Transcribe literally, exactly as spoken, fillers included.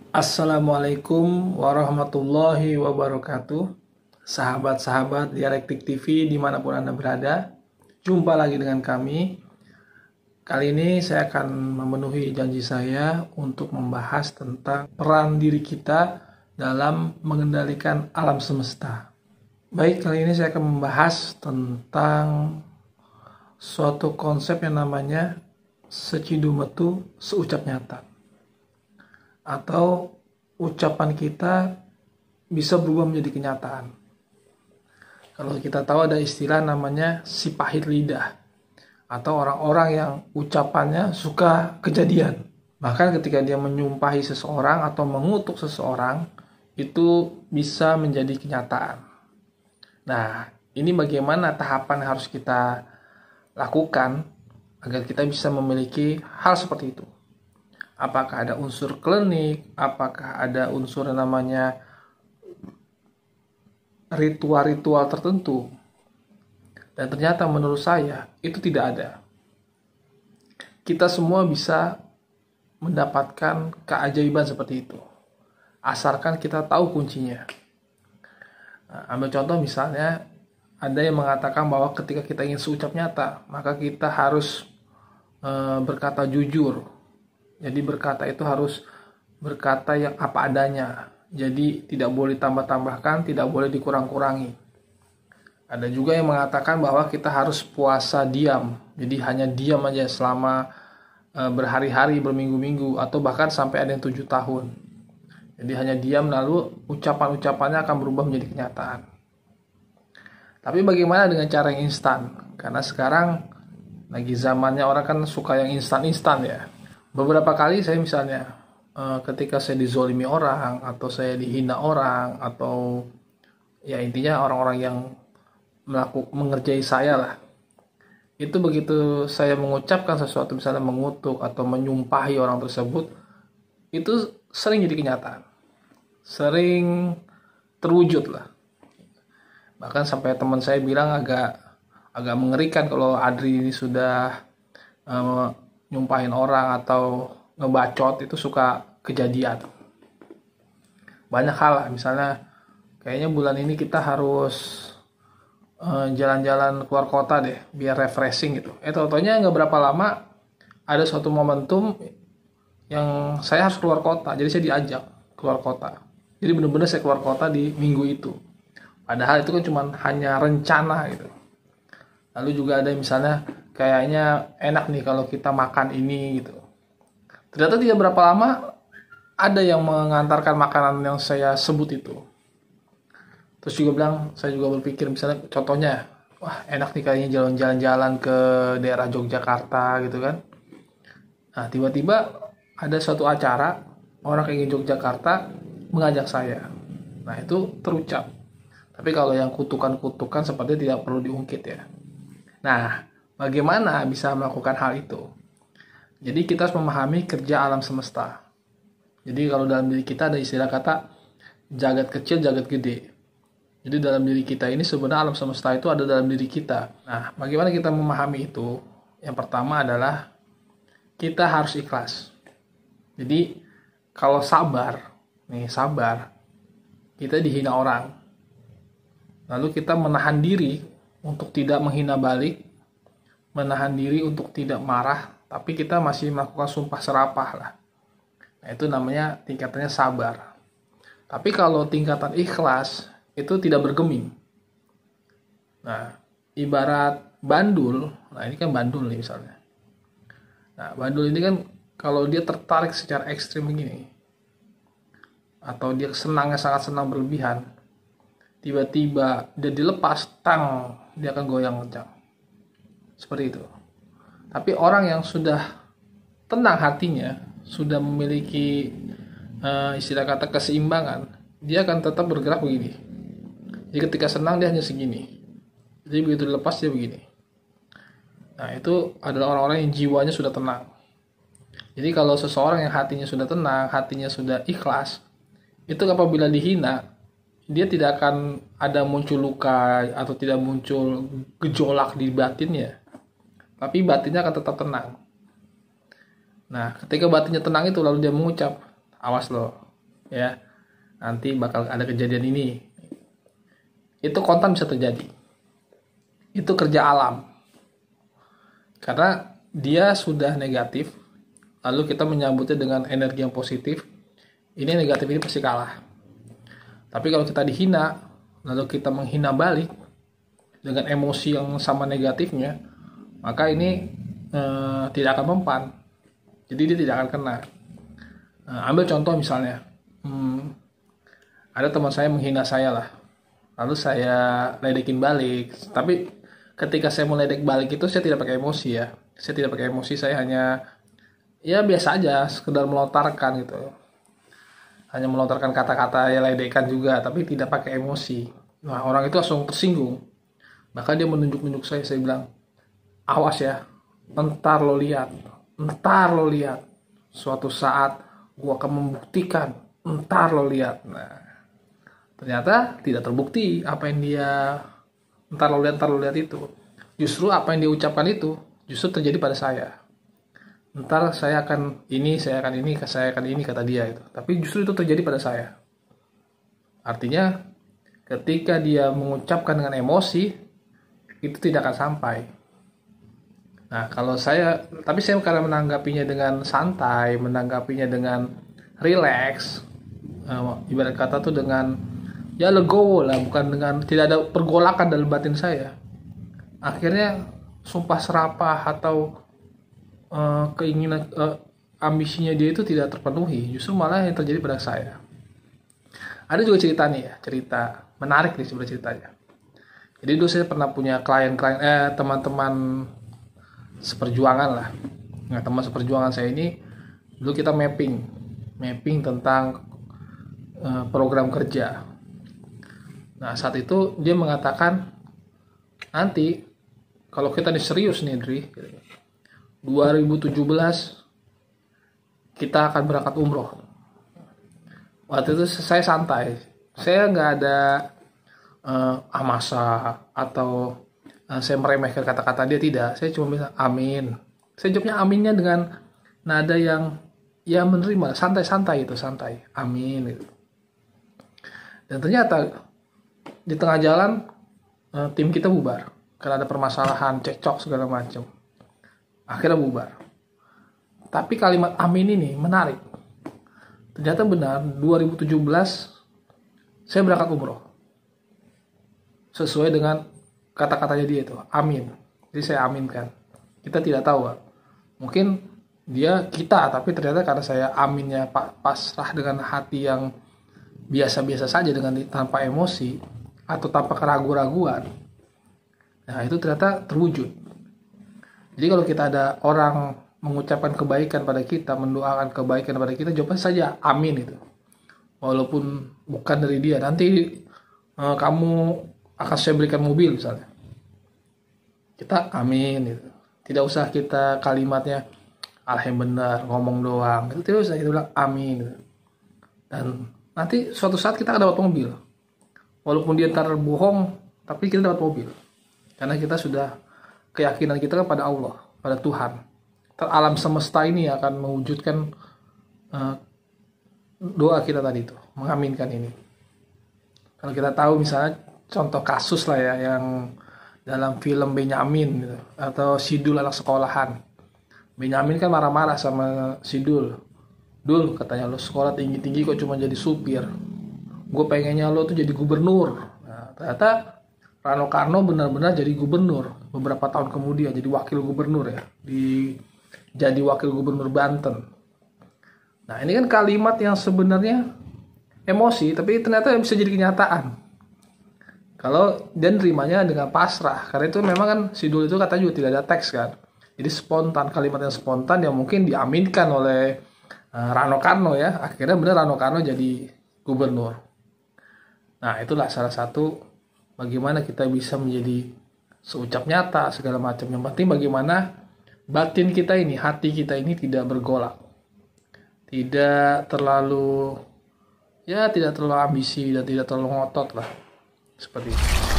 Assalamualaikum warahmatullahi wabarakatuh. Sahabat-sahabat Dialektik T V dimanapun Anda berada, jumpa lagi dengan kami. Kali ini saya akan memenuhi janji saya untuk membahas tentang peran diri kita dalam mengendalikan alam semesta. Baik, kali ini saya akan membahas tentang suatu konsep yang namanya secidum metu seucap nyata, atau ucapan kita bisa berubah menjadi kenyataan. Kalau kita tahu ada istilah namanya si pahit lidah, atau orang-orang yang ucapannya suka kejadian. Bahkan ketika dia menyumpahi seseorang atau mengutuk seseorang, itu bisa menjadi kenyataan. Nah, ini bagaimana tahapan yang harus kita lakukan agar kita bisa memiliki hal seperti itu. Apakah ada unsur klinik, apakah ada unsur yang namanya ritual-ritual tertentu. Dan ternyata menurut saya itu tidak ada. Kita semua bisa mendapatkan keajaiban seperti itu, asalkan kita tahu kuncinya. Nah, ambil contoh misalnya, ada yang mengatakan bahwa ketika kita ingin seucap nyata, maka kita harus e, berkata jujur. Jadi berkata itu harus berkata yang apa adanya. Jadi tidak boleh ditambah-tambahkan, tidak boleh dikurang-kurangi. Ada juga yang mengatakan bahwa kita harus puasa diam. Jadi hanya diam aja selama e, berhari-hari, berminggu-minggu, atau bahkan sampai ada yang tujuh tahun. Jadi hanya diam, lalu ucapan-ucapannya akan berubah menjadi kenyataan. Tapi bagaimana dengan cara yang instan? Karena sekarang lagi zamannya orang kan suka yang instan-instan ya. Beberapa kali saya misalnya ketika saya dizolimi orang, atau saya dihina orang, atau ya intinya orang-orang yang melakukan mengerjai saya lah, itu begitu saya mengucapkan sesuatu, misalnya mengutuk atau menyumpahi orang tersebut, itu sering jadi kenyataan, sering terwujud lah. Bahkan sampai teman saya bilang agak agak mengerikan kalau Adri ini sudah um, nyumpahin orang atau ngebacot, itu suka kejadian. Banyak hal lah, misalnya kayaknya bulan ini kita harus uh, jalan-jalan keluar kota deh, biar refreshing gitu. Eh tau-taunya nggak berapa lama ada suatu momentum yang saya harus keluar kota, jadi saya diajak keluar kota. Jadi benar-benar saya keluar kota di minggu itu. Padahal itu kan cuma hanya rencana gitu. Lalu juga ada misalnya kayaknya enak nih kalau kita makan ini gitu. Ternyata tidak berapa lama ada yang mengantarkan makanan yang saya sebut itu. Terus juga bilang, saya juga berpikir misalnya contohnya, wah enak nih kayaknya jalan-jalan ke daerah Yogyakarta gitu kan. Nah tiba-tiba ada suatu acara, orang ingin Yogyakarta mengajak saya. Nah itu terucap. Tapi kalau yang kutukan-kutukan sepertinya tidak perlu diungkit ya. Nah, bagaimana bisa melakukan hal itu? Jadi kita harus memahami kerja alam semesta. Jadi kalau dalam diri kita ada istilah kata jagat kecil, jagat gede. Jadi dalam diri kita ini sebenarnya alam semesta itu ada dalam diri kita. Nah, bagaimana kita memahami itu? Yang pertama adalah kita harus ikhlas. Jadi kalau sabar, nih sabar, kita dihina orang. Lalu kita menahan diri untuk tidak menghina balik, menahan diri untuk tidak marah, tapi kita masih melakukan sumpah serapah lah. Nah itu namanya tingkatannya sabar. Tapi kalau tingkatan ikhlas, itu tidak bergeming. Nah, ibarat bandul, nah ini kan bandul nih misalnya. Nah, bandul ini kan kalau dia tertarik secara ekstrim begini, atau dia senangnya sangat senang berlebihan, tiba-tiba dia dilepas, tang, dia akan goyang kencang. Seperti itu. Tapi orang yang sudah tenang hatinya, sudah memiliki uh, istilah kata keseimbangan, dia akan tetap bergerak begini. Jadi ketika senang dia hanya segini. Jadi begitu dilepas dia begini. Nah itu adalah orang-orang yang jiwanya sudah tenang. Jadi kalau seseorang yang hatinya sudah tenang, hatinya sudah ikhlas, itu apabila dihina, dia tidak akan ada muncul luka atau tidak muncul gejolak di batinnya. Tapi batinnya akan tetap tenang. Nah, ketika batinnya tenang itu lalu dia mengucap, awas loh, ya nanti bakal ada kejadian ini. Itu kontan bisa terjadi. Itu kerja alam. Karena dia sudah negatif, lalu kita menyambutnya dengan energi yang positif, ini negatif ini pasti kalah. Tapi kalau kita dihina, lalu kita menghina balik dengan emosi yang sama negatifnya, maka ini eh, tidak akan mempan. Jadi dia tidak akan kena. Eh, ambil contoh misalnya, hmm, ada teman saya menghina saya lah, lalu saya ledekin balik. Tapi ketika saya meledek balik itu saya tidak pakai emosi ya. Saya tidak pakai emosi, saya hanya ya biasa aja, sekedar melontarkan gitu. Hanya melontarkan kata-kata ya ledekan juga, tapi tidak pakai emosi. Nah, orang itu langsung tersinggung. Bahkan dia menunjuk-nunjuk saya, saya bilang, awas ya, entar lo lihat, entar lo lihat. Suatu saat gua akan membuktikan, entar lo lihat. Nah, ternyata tidak terbukti apa yang dia entar lo lihat, entar lo lihat itu. Justru apa yang dia ucapkan itu justru terjadi pada saya. Entar saya akan ini, saya akan ini, saya akan ini, kata dia itu. Tapi justru itu terjadi pada saya. Artinya ketika dia mengucapkan dengan emosi, itu tidak akan sampai. Nah, kalau saya, tapi saya karena menanggapinya dengan santai, menanggapinya dengan relax, uh, ibarat kata tuh dengan ya legowo lah, bukan dengan tidak ada pergolakan dalam batin saya. Akhirnya sumpah serapah atau uh, keinginan uh, ambisinya dia itu tidak terpenuhi, justru malah yang terjadi pada saya. Ada juga cerita nih ya, cerita menarik nih sebenarnya ceritanya. Jadi dulu saya pernah punya klien-klien, eh teman-teman seperjuangan lah. Nah, teman seperjuangan saya ini dulu kita mapping, mapping tentang uh, program kerja. Nah, saat itu dia mengatakan nanti kalau kita nih serius nih Dri, dua ribu tujuh belas kita akan berangkat umroh. Waktu itu saya santai, saya nggak ada uh, amasa atau uh, saya meremehkan kata-kata dia, tidak. Saya cuma bilang amin. Saya jawabnya aminnya dengan nada yang ya menerima, santai-santai itu, santai, amin gitu. Dan ternyata di tengah jalan uh, tim kita bubar karena ada permasalahan, cekcok segala macam. Akhirnya bubar. Tapi kalimat amin ini menarik. Ternyata benar, dua ribu tujuh belas saya berangkat umroh. Sesuai dengan kata-katanya dia itu, amin. Jadi saya aminkan. Kita tidak tahu, mungkin dia kita, tapi ternyata karena saya aminnya pasrah dengan hati yang biasa-biasa saja, dengan tanpa emosi atau tanpa keraguan-raguan. Nah, itu ternyata terwujud. Jadi kalau kita ada orang mengucapkan kebaikan pada kita, mendoakan kebaikan pada kita, jawabnya saja amin itu. Walaupun bukan dari dia, nanti uh, kamu akan saya berikan mobil misalnya. Kita amin itu. Tidak usah kita kalimatnya ah yang benar, ngomong doang. Itu tidak usah, kita bilang amin gitu. Dan nanti suatu saat kita akan dapat mobil. Walaupun dia ntar bohong, tapi kita dapat mobil. Karena kita sudah keyakinan kita kepada Allah, pada Tuhan. Alam semesta ini akan mewujudkan uh, doa kita tadi itu, mengaminkan ini. Kalau kita tahu misalnya contoh kasus lah ya, yang dalam film Benyamin gitu, atau Sidul anak sekolahan. Benyamin kan marah-marah sama Sidul. Dul, katanya, lo sekolah tinggi-tinggi kok cuma jadi supir. Gue pengennya lo tuh jadi gubernur. Nah, ternyata Rano Karno benar-benar jadi gubernur beberapa tahun kemudian, jadi wakil gubernur ya, di jadi wakil gubernur Banten. Nah, ini kan kalimat yang sebenarnya emosi, tapi ternyata bisa jadi kenyataan kalau dia nerimanya dengan pasrah. Karena itu memang kan Sidul itu kata juga tidak ada teks kan, jadi spontan, kalimat yang spontan yang mungkin diaminkan oleh uh, Rano Karno ya. Akhirnya benar Rano Karno jadi gubernur. Nah, itulah salah satu bagaimana kita bisa menjadi seucap nyata segala macam. Yang penting bagaimana batin kita ini, hati kita ini tidak bergolak, tidak terlalu ya tidak terlalu ambisi dan tidak terlalu ngotot lah, seperti itu.